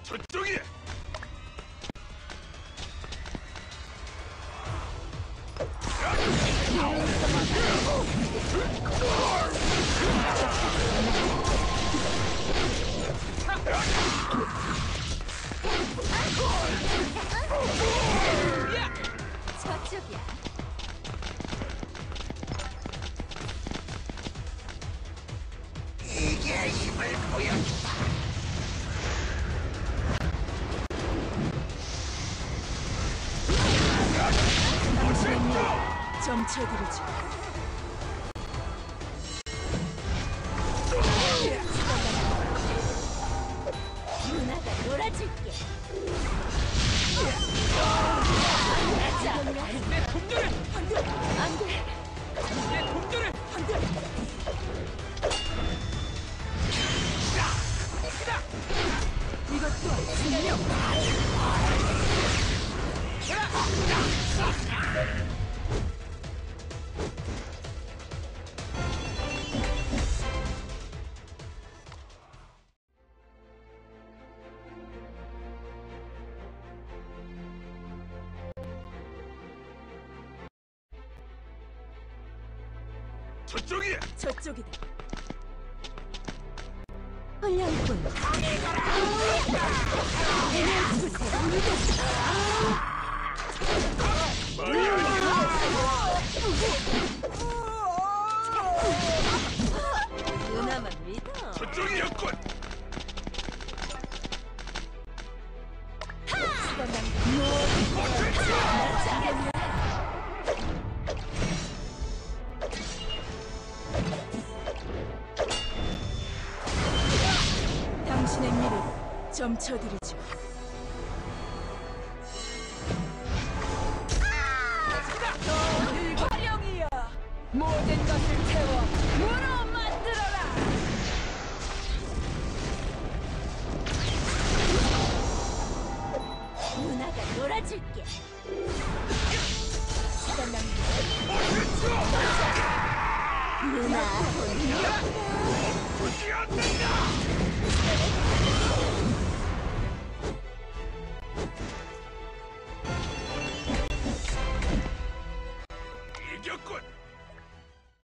저쪽이야. 저쪽이야. 이게 힘을 보여주마. 점쳐들이지. 누나가 놀아줄게. 내 동료를 안 돼. 내 동료를 안 돼. 이것도 분명. 저쪽이야. 저쪽이다. 헐량꾼. 누나만 믿어. 저쪽이었군. 당신의 미를 점쳐드리죠. 너 화령이야. 모든 것을 태워 무로 만들어라. 누나가 놀아줄게.